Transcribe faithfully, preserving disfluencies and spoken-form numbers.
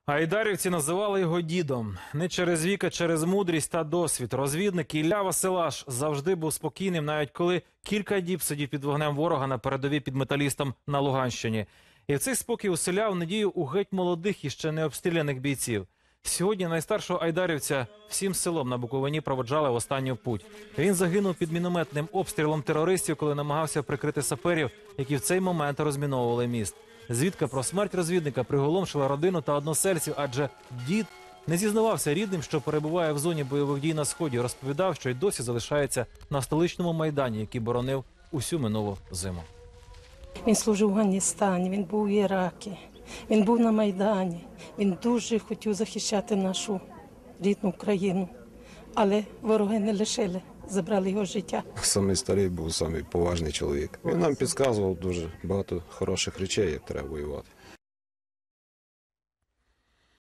Айдарівці називали його дідом. Не через вік, а через мудрість та досвід. Розвідник Ілля Василаш завжди був спокійним, навіть коли кілька діб сидів під вогнем ворога на передовій під Металістом на Луганщині. І в цей спокій уселяв надію у геть молодих і ще не обстріляних бійців. Сьогодні найстаршого айдарівця всім селом на Буковині проводжали в останню путь. Він загинув під мінометним обстрілом терористів, коли намагався прикрити саперів, які в цей момент розміновували міст. Звідка про смерть розвідника приголомшила родину та односельців, адже дід не зізнавався рідним, що перебуває в зоні бойових дій на Сході. Розповідав, що й досі залишається на столичному Майдані, який боронив усю минулу зиму. Він служив в Афганістані, він був в Іракі, він був на Майдані. Він дуже хотів захищати нашу рідну країну, але вороги не лишили, забрали його життя. Самий старий був, самий поважний чоловік. Він нам підказував дуже багато хороших речей, як треба воювати.